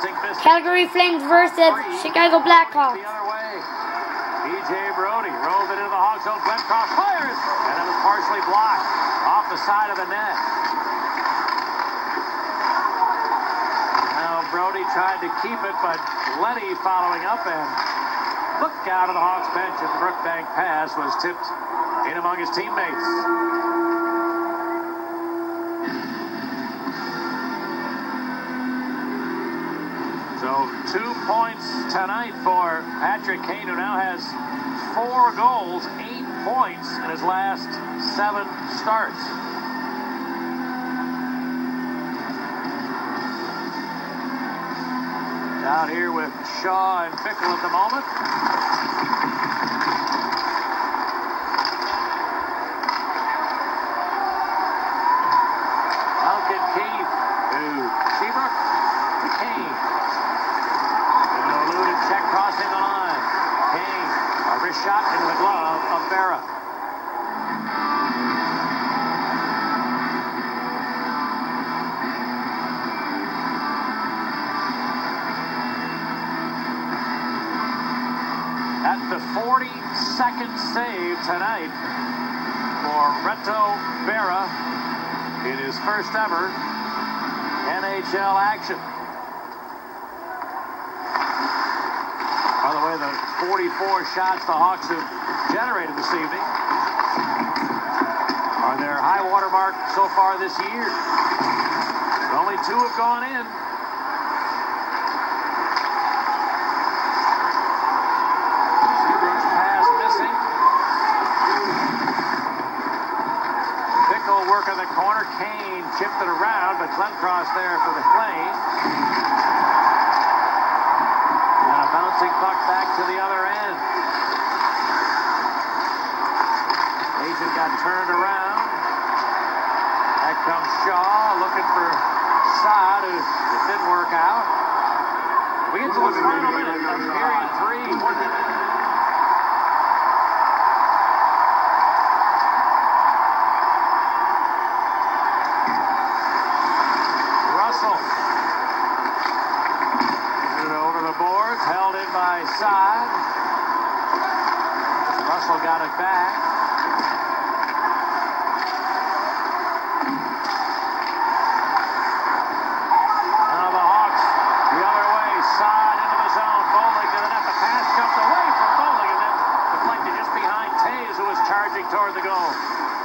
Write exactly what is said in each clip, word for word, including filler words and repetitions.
bouncing fist. Calgary Flames versus Chicago Blackhawks. The other way. B J Brodie rolled it into the Hawks zone. Glenn Cross fires, and it was partially blocked off the side of the net. Now Brodie tried to keep it, but Leddy following up, and look out of the Hawks bench, and the Brookbank pass was tipped in among his teammates. So two points tonight for Patrick Kane, who now has four goals, eight points in his last seven starts. Out here with Shaw and Fickle at the moment. Elkin Keith to Seabrook to Kane. Check crossing the line. Kane, a wrist shot into the glove of Berra. At the forty-second save tonight for Reto Berra in his first ever N H L action. By the way, the forty-four shots the Hawks have generated this evening are their high water mark so far this year. Only two have gone in. Seabrook's pass missing. Fickle working the corner. Kane chipped it around, but Glencross there for the Flames. Bouncing puck back to the other end. Agent got turned around. Back comes Shaw looking for Saad, who it didn't work out. We get to the final minute of period three. Russell. Boards held in by Saad. Russell got it back. Now the Hawks the other way. Saad into the zone. Bowling to the net. The pass comes away from Bowling and then deflected just behind Taves, who was charging toward the goal.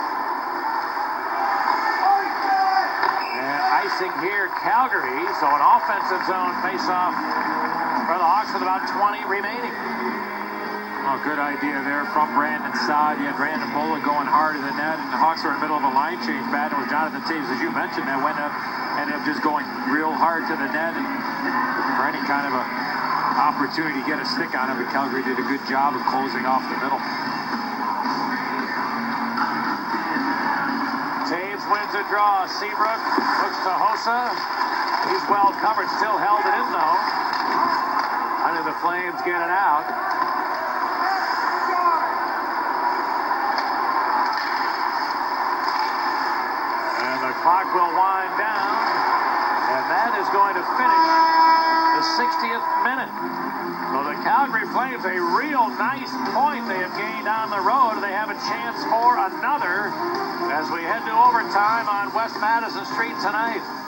And icing here, Calgary. So an offensive zone face-off for the Hawks with about twenty remaining. Well, good idea there from Brandon Saad. You had Brandon Bowling going hard at the net, and the Hawks were in the middle of a line change battle with Jonathan Taves, as you mentioned, that went up, ended up just going real hard to the net and looking for any kind of a opportunity to get a stick on him, but Calgary did a good job of closing off the middle. Taves wins a draw. Seabrook looks to Hossa. He's well covered, still held it in though. Under the Flames get it out. And the clock will wind down. And that is going to finish the sixtieth minute. So the Calgary Flames, a real nice point they have gained on the road. They have a chance for another as we head to overtime on West Madison Street tonight.